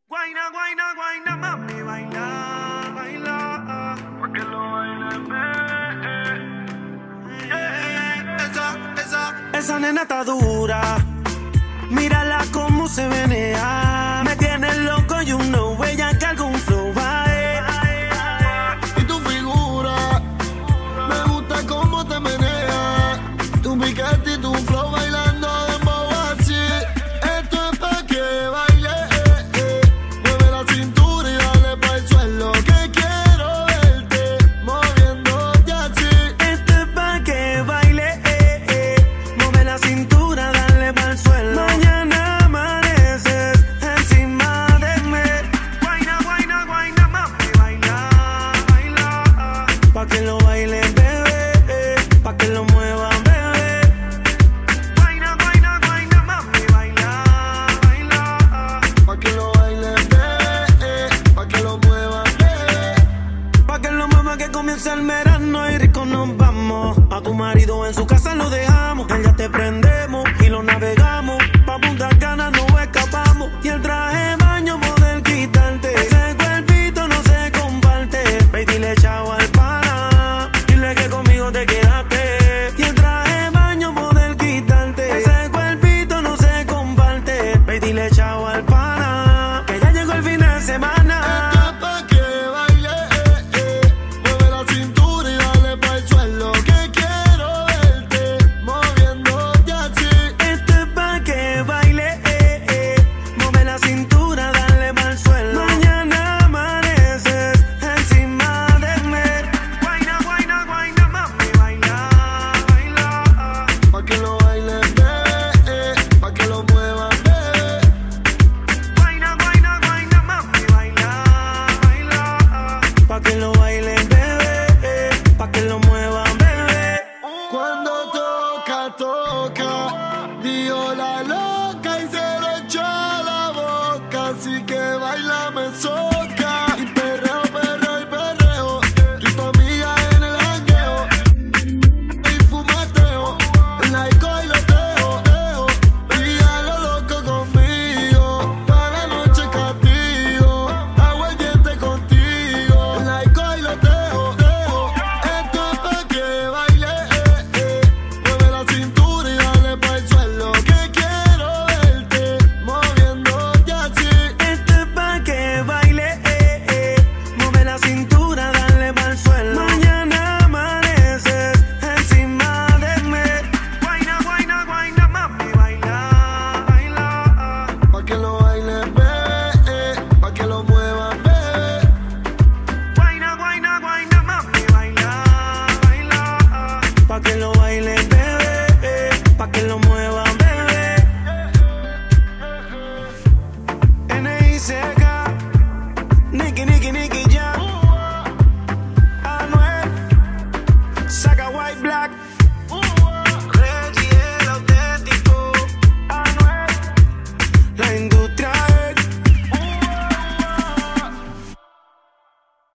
Guayna, guayna, guayna, mami, baila, baila. Pa' que lo bailen, esa nena está dura. Mírala cómo se menea. Me tiene loco, you know, ella que algún flow va. Y tu figura, me gusta cómo te menea. Tu piquete y tu flow bailando dembow así. Esto es pa' que baile, mueve la cintura y dale pa'l suelo, que quiero verte moviéndote así. Esto es pa' que baile, mueve la cintura, dale pa'l suelo. Mañana amaneces encima de mí. Guayna, guayna, guayna, mami, baila, baila. Pa' que lo bailen, bebé, pa' que lo muevan, bebé. Guayna, guayna, guayna, mami, baila, baila. Pa' que lo bailen, pa' que lo muevan, Pa' que lo muevan, que comienza el verano y rico nos vamos. A tu marido en su casa lo dejamos. El te prendemos y lo navegamos. Pa' Punta Cana no escapamos. Y el traje de baño poder quitarte. Ese cuerpito no se comparte. Ve y dile chao al pana. Dile que conmigo te quedaste. Y el traje de baño poder quitarte. Ese cuerpito no se comparte. Ve y dile chao al pana. Que ya llegó el fin de semana. Esto es pa' que baile, mueve la cintura y dale pa'l suelo, que quiero verte moviéndote así. Esto es pa' que baile, mueve la cintura, dale pa'l suelo. Mañana amaneces encima de mí. Guayna, guayna, guayna, mami, baila, baila. Pa' que lo bailen, pa' que lo muevan, Guayna, guayna, guayna, mami, baila, baila. Pa' que lo bailen, bebé, pa' que lo muevan, bebé. Cuando toca, toca, dio la loca y se le echó a la boca, así que baila, me soca. Y perreo, perreo y perreo, tú y tu amiga en el jangueo, y fumeteo, el alcohol y loteo, y a lo loco conmigo, toda la noche castigo, hago el diente contigo, el alcohol y loteo. Esto es pa' que baile, mueve la cintura y dale pa'l suelo, que quiero verte moviéndote así. Esto es pa' que baile, mueve la cintura, dale pa'l suelo. Mañana amaneces encima de mí. Guayna, guayna, guayna, mami, baila, baila. Pa' que lo bailen, pa' que lo muevan, Guayna, guayna, guayna, mami, baila, baila. Pa' que lo